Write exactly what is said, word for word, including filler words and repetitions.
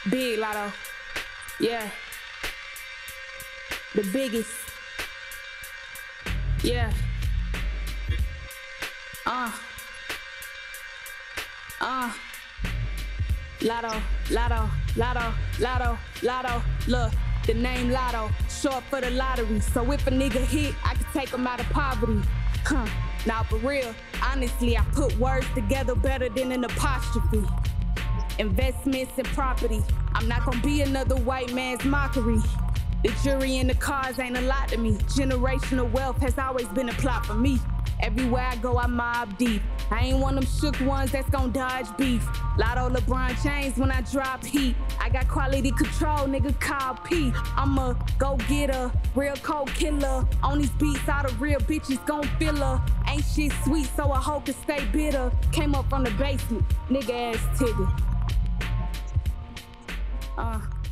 Big Latto. Yeah. The biggest. Yeah. Uh. Uh. Latto, Latto, Latto, Latto, Latto. Look, the name Latto, short for the lottery. So if a nigga hit, I can take him out of poverty. Huh. Now for real, honestly, I put words together better than an apostrophe. Investments and property. I'm not gonna be another white man's mockery. The jury and the cars ain't a lot to me. Generational wealth has always been a plot for me. Everywhere I go, I mob deep. I ain't one of them shook ones that's gon' dodge beef. Latto LeBron James when I drop heat. I got quality control, nigga, call P. I'm a go-getter, real cold killer. On these beats, all the real bitches gon' feel her. Ain't shit sweet, so I hope to stay bitter. Came up from the basement, nigga ass Tigger. Uh.